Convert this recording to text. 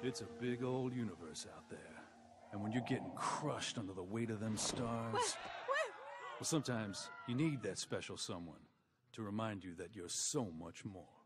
It's a big old universe out there. And when you're getting crushed under the weight of them stars... Well, sometimes you need that special someone to remind you that you're so much more.